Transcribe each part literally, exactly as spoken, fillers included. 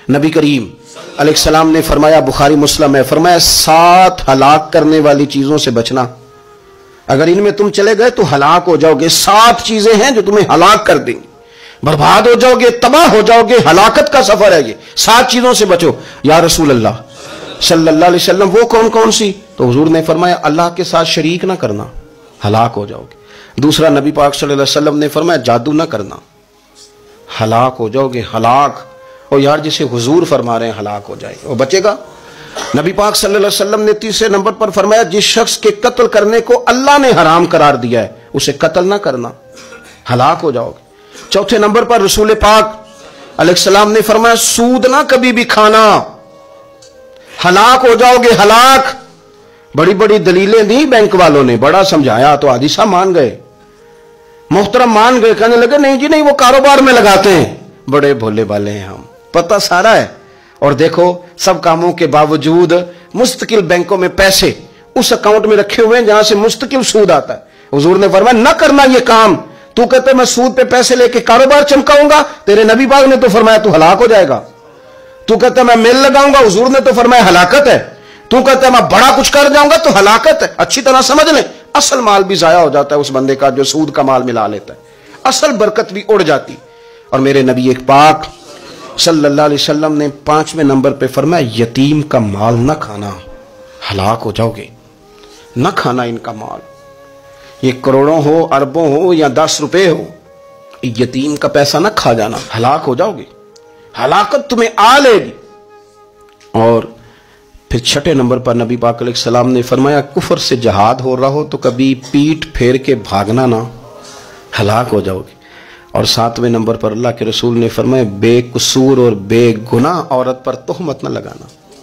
نبی کریم علیہ السلام نے فرمایا، بخاری مسلم ہے، فرمایا سات ہلاک کرنے والی چیزوں سے بچنا، اگر ان میں تم چلے گئے تو ہلاک ہو جاؤ گے۔ سات چیزیں ہیں جو تمہیں ہلاک کر دیں گی، برباد ہو جاؤ گے، تباہ ہو جاؤ گے، ہلاکت کا سفر ہے یہ، سات چیزوں سے بچو۔ یا رسول اللہ صلی اللہ علیہ وسلم وہ کون کون سی؟ تو حضور نے فرمایا اللہ کے ساتھ شریک نہ کرنا، ہلاک ہو جاؤ گے۔ دوسرا نبی پاک صلی اللہ علیہ وسلم نے فرمایا جادو نہ کرنا، ہلاک ہو جاؤ گے، ہلاک۔ اور یار جسے حضور فرما رہے ہیں ہلاک ہو جائے گا وہ بچے گا؟ نبی پاک صلی اللہ علیہ وسلم نے تیسرے نمبر پر فرمایا جس شخص کے قتل کرنے کو اللہ نے حرام قرار دیا ہے اسے قتل نہ کرنا، ہلاک ہو جاؤ گے۔ چوتھے نمبر پر رسول پاک علیہ السلام نے فرمایا سود نہ کبھی بھی کھانا، ہلاک ہو جاؤ گے، ہلاک۔ بڑی بڑی دلیلیں دی بینک والوں نے، بڑا سمجھایا تو حادثہ مان گئے، محترم مان گئے، کہنے لگے نہیں جی نہیں وہ کاروبار میں لگاتے ہیں، بڑے بھولے والے ہیں ہم، پتہ سارا ہے۔ اور دیکھو سب کاموں کے باوجود مستقل بینکوں میں پیسے اس اکاؤنٹ میں رکھے ہوئے ہیں جہاں سے مستقل سود آتا ہے۔ حضور نے فرمایا نہ کرنا یہ کام، تو کہتے میں سود پہ پیسے لے کے کاروبار چمکاؤں گا، تیرے نبی پاک نے تو فرمایا تو ہلاک ہو جائے گا۔ تو کہتا میں میل لگاؤں گا، حضور نے تو فرمایا ہلاکت ہے۔ تو کہتا ہے میں بڑا کچھ کر جاؤں گا تو ہلاکت ہے۔ اچھی طرح سمجھ لیں اصل مال بھی ضائع ہو جاتا ہے اس بندے کا جو سود کا مال ملا لیتا ہے، اصل برکت بھی اڑ جاتی۔ اور میرے نبی ایک پاک صلی اللہ علیہ وسلم نے پانچویں نمبر پہ فرمایا یتیم کا مال نہ کھانا، ہلاک ہو جاؤ گے، نہ کھانا ان کا مال، یہ کروڑوں ہو، اربوں ہو یا دس روپے ہو، یتیم کا پیسہ نہ کھا جانا، ہلاک ہو جاؤ گے، ہلاکت تمہیں آ لے گی۔ اور پھر چھٹے نمبر پر نبی پاک علیہ السلام نے فرمایا کفر سے جہاد ہو رہا ہو تو کبھی پیٹ پھیر کے بھاگنا نہ، ہلاک ہو جاؤ گے۔ اور ساتویں نمبر پر اللہ کے رسول نے فرمایا بے قصور اور بے گناہ عورت پر تہمت نہ لگانا،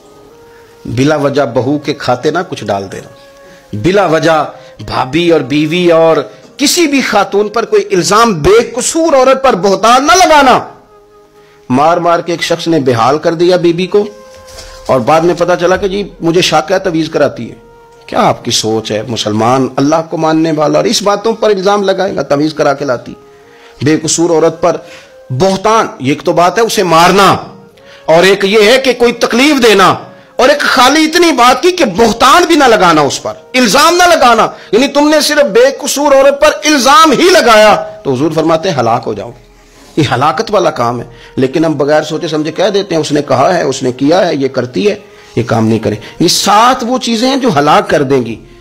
بلا وجہ بہو کے کھاتے نہ کچھ ڈال دینا، بلا وجہ بھابھی اور بیوی اور کسی بھی خاتون پر کوئی الزام بے قصور عورت پر بہتان نہ لگانا۔ مار مار کے ایک شخص نے بحال کر دیا بیوی کو اور بعد میں پتا چلا کہ جی مجھے شک ہے تعویذ کراتی ہے۔ کیا آپ کی سوچ ہے؟ مسلمان اللہ کو ماننے والا اور اس باتوں پر الزام لگائے گا تعویذ کرا کے لاتی؟ بے قصور عورت پر بہتان، ایک تو بات ہے اسے مارنا اور ایک یہ ہے کہ کوئی تکلیف دینا، اور ایک خالی اتنی بات کی کہ بہتان بھی نہ لگانا، اس پر الزام نہ لگانا، یعنی تم نے صرف بے قصور عورت پر الزام ہی لگایا تو حضور فرماتے ہیں ہلاک ہو جاؤ گے۔ یہ ہلاکت والا کام ہے، لیکن ہم بغیر سوچے سمجھے کہہ دیتے ہیں اس نے کہا ہے، اس نے کیا ہے، یہ کرتی ہے، یہ کام نہیں کریں۔ یہ سات وہ چیزیں ہیں جو ہلاک کر دیں گی۔